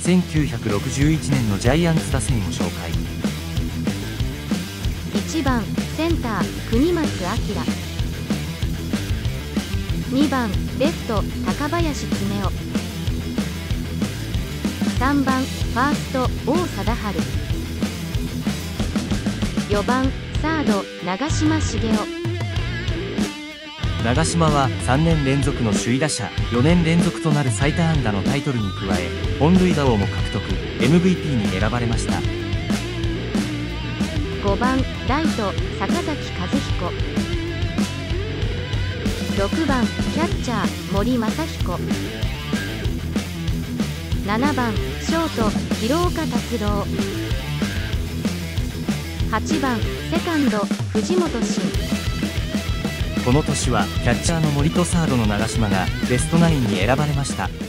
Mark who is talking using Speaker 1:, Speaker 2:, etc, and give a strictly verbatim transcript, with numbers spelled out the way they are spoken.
Speaker 1: せんきゅうひゃくろくじゅういちねんのジャイアンツ打線を紹介。
Speaker 2: いちばんセンター国松明、にばんレフト高林恒夫、さんばんファースト王貞治、よばんサード長嶋茂雄。
Speaker 1: 長嶋はさんねん連続の首位打者、よねん連続となる最多安打のタイトルに加え、本塁打王も獲得、エムブイピー に選ばれました。
Speaker 2: ごばんライト坂崎和彦、ろくばんキャッチャー森正彦、ななばんショート廣岡達郎、はちばんセカンド藤本慎。
Speaker 1: この年はキャッチャーの森とサードの長嶋がベストナインに選ばれました。